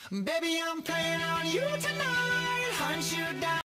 Baby, I'm playing on you tonight, hunt you down.